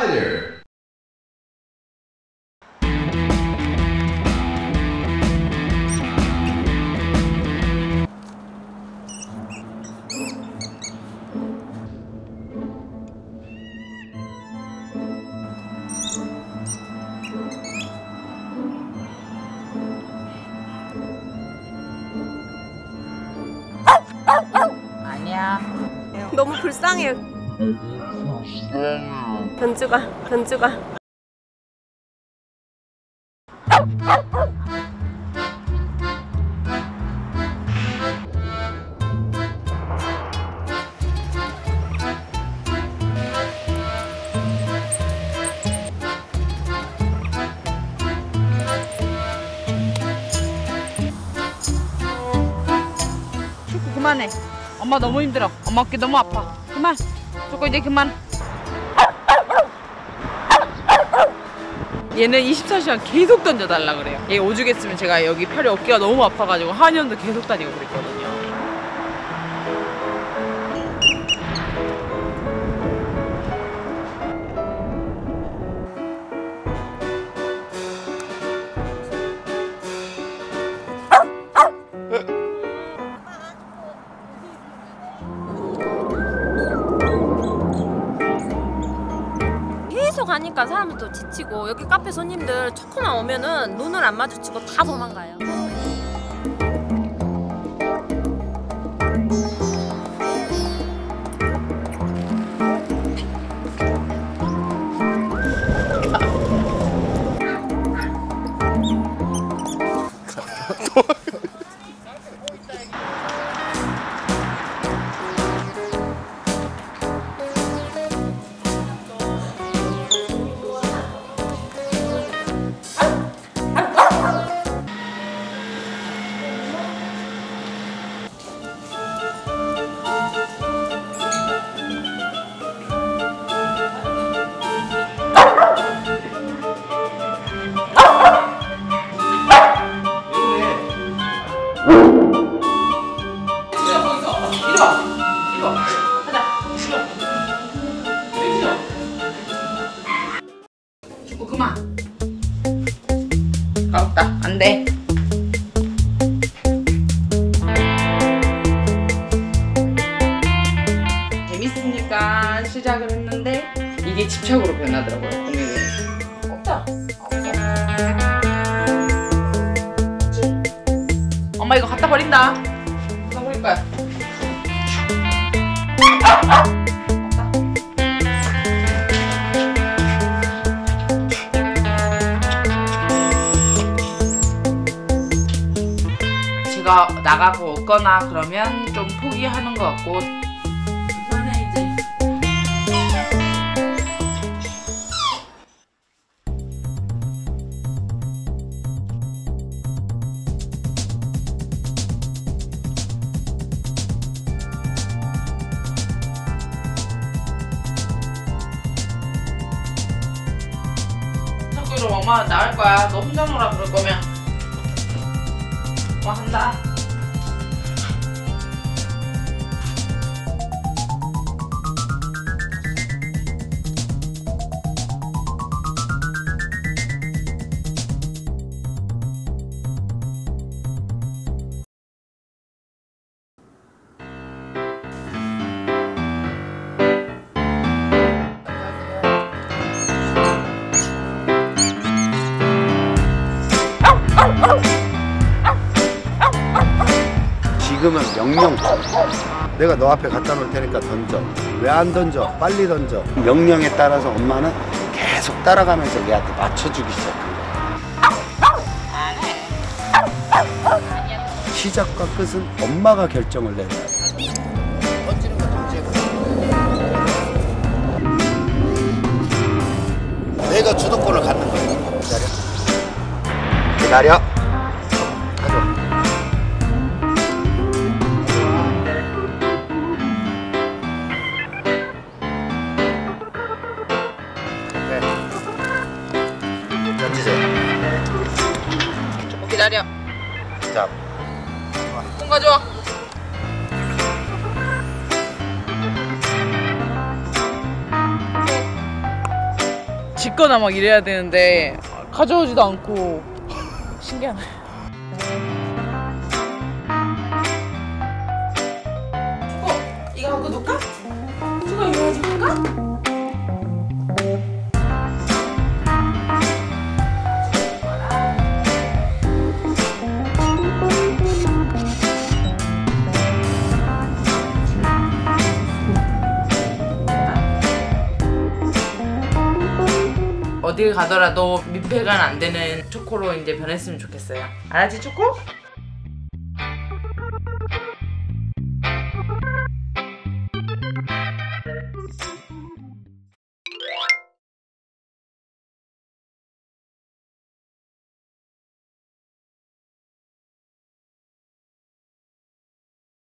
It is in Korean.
Hi there. 아니야. 너무 불쌍해요. 견주가. 축구 그만해. 엄마 너무 힘들어. 엄마 어깨 너무 아파. 그만. 축구 이제 그만. 얘는 24시간 계속 던져달라 그래요. 얘 오죽했으면 제가 여기 팔이 어깨가 너무 아파가지고 한의원도 계속 다니고 그랬거든요. 계속 가니까 사람들도 지치고 여기 카페 손님들 초코만 오면은 눈을 안 마주치고 다 도망가요. 축구 그만. 까먹다. 안 돼. 재밌으니까 시작을 했는데 이게 집착으로 변하더라고요. 공연이. 없다. 없어. 엄마 이거 갖다 버린다. 갖다 버릴 거야. 제가 나가고 없거나 그러면 좀 포기하는 것 같고. 그만해 이제. 자꾸 이러면 엄마 나갈 거야. 너 혼자 놀아 그럴 거면. 엄마 한다. 지금은 명령. 내가 너 앞에 갖다 놓을 테니까 던져. 왜 안 던져? 빨리 던져. 명령에 따라서 엄마는 계속 따라가면서 얘한테 맞춰주기 시작한 거야. 시작과 끝은 엄마가 결정을 내야 돼. 던지는 거 던지고. 내가 주도권을 갖는 거야. 기다려. 기다려. 자, 공 가져와. 짓거나 막 이래야 되는데 가져오지도 않고 신기하네. 이거 갖고 놓을까? 누가 이거 해줄까? 어딜 가더라도 민폐가 안 되는 초코로 이제 변했으면 좋겠어요. 알았지 초코?